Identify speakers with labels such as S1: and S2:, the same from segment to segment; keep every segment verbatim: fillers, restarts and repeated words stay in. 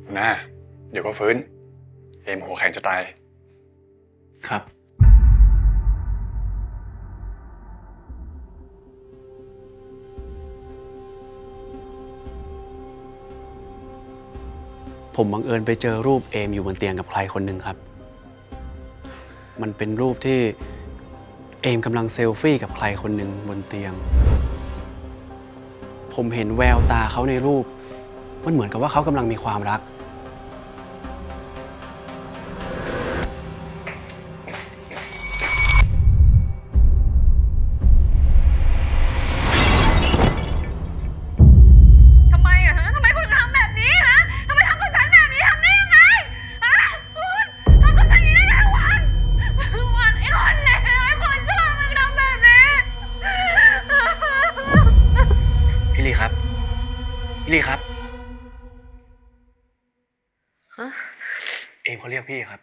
S1: นะเดี๋ยวก็ฟื้นเอมหัวแข็งจะตาย
S2: ครับผมบังเอิญไปเจอรูปเอมอยู่บนเตียงกับใครคนหนึ่งครับ มันเป็นรูปที่เอมกำลังเซลฟี่กับใครคนหนึ่งบนเตียง ผมเห็นแววตาเขาในรูปมันเหมือนกับว่าเขากำลังมีความรักพี่ลีครับ พี่ลีครับฮะเอมเขาเรียกพี่ครับ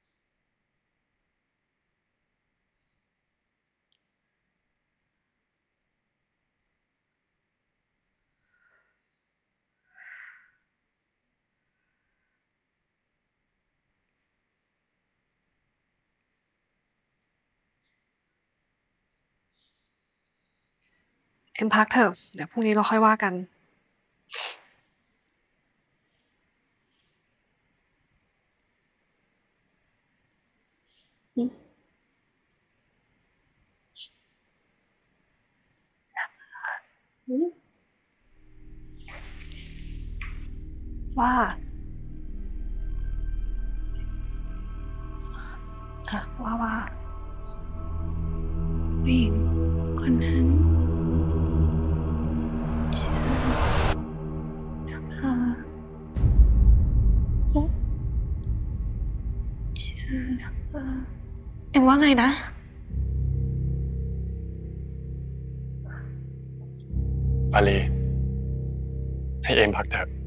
S3: เอ็มพักเถอะเดี๋ยวพรุ่งนี้เราค่อยว่ากันว่าอะว่าว่าผู้หญิงคนนั้นชื่อนภาชื่อนภาเอ็มว่าไงนะ
S1: ปาลีให้เอมพักเถอะ